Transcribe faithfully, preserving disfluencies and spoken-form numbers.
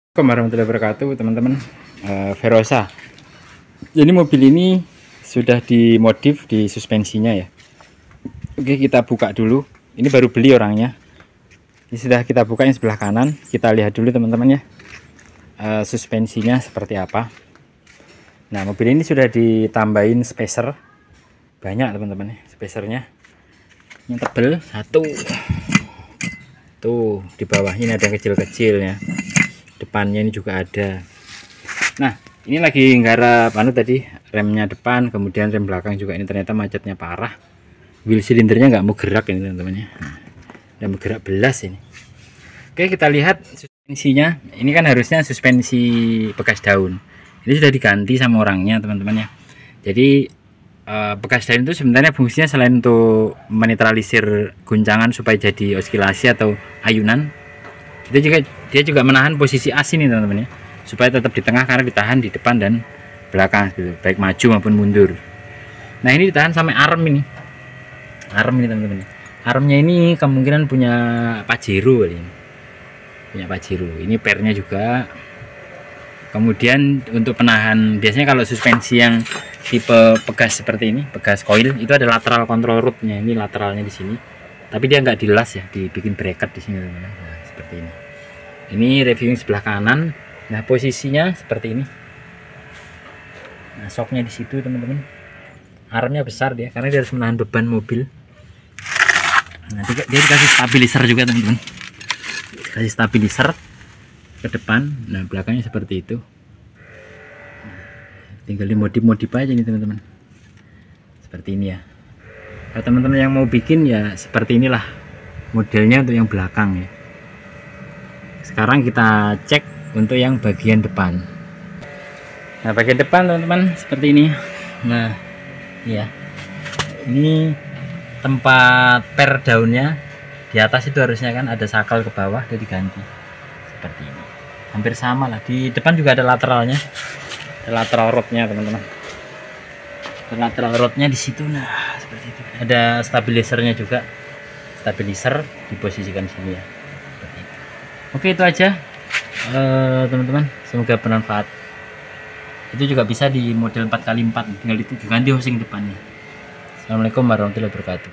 Assalamualaikum warahmatullahi wabarakatuh, teman-teman. uh, Verosa. Jadi mobil ini sudah dimodif di suspensinya ya. Oke, kita buka dulu. Ini baru beli orangnya. Ini sudah kita buka yang sebelah kanan. Kita lihat dulu teman-teman ya, uh, suspensinya seperti apa. Nah, mobil ini sudah ditambahin spacer banyak teman-teman ya, spacernya yang tebel satu. Tuh di bawahnya ada yang kecil-kecilnya. Depannya ini juga ada. Nah, ini lagi nggarap anu tadi, remnya depan, kemudian rem belakang juga. Ini ternyata macetnya parah. Wheel silindernya nggak mau gerak ini teman-teman ya. Udah mau gerak belas ini. Oke, kita lihat suspensinya. Ini kan harusnya suspensi bekas daun. Ini sudah diganti sama orangnya teman-teman ya. Jadi eh, bekas daun itu sebenarnya fungsinya selain untuk menetralisir guncangan supaya jadi oskilasi atau ayunan, itu juga dia juga menahan posisi as ini teman-teman ya, supaya tetap di tengah karena ditahan di depan dan belakang gitu, baik maju maupun mundur. Nah, ini ditahan sampai arm ini, arm ini teman-teman. Armnya ini kemungkinan punya Pajero ini, punya Pajero. Ini pernya juga. Kemudian untuk penahan, biasanya kalau suspensi yang tipe pegas seperti ini, pegas coil, itu ada lateral control rodnya. Ini lateralnya di sini, tapi dia nggak dilas ya, dibikin bracket di sini teman-teman. Nah, seperti ini. Ini reviewing sebelah kanan. Nah, posisinya seperti ini. Nah, shocknya di situ teman-teman. Armnya besar dia karena dia harus menahan beban mobil. Nah, dia, dia dikasih stabilizer juga teman-teman. Kasih stabilizer ke depan. Nah, belakangnya seperti itu. Tinggal dimodif-modif aja nih teman-teman. Seperti ini ya. Kalau teman-teman yang mau bikin ya seperti inilah modelnya untuk yang belakang ya. Sekarang kita cek untuk yang bagian depan. Nah, bagian depan teman-teman seperti ini. Nah, ya, ini tempat per daunnya di atas itu harusnya kan ada sakal ke bawah, udah diganti seperti ini. Hampir sama lah. Di depan juga ada lateralnya, ada lateral rodnya teman-teman. Lateral rodnya di situ. Nah, seperti itu. Ada stabilizernya juga. Stabilizer diposisikan sini ya. Oke, itu aja teman-teman, uh, semoga bermanfaat. Itu juga bisa di model empat kali empat, tinggal diganti housing depannya. Assalamualaikum warahmatullahi wabarakatuh.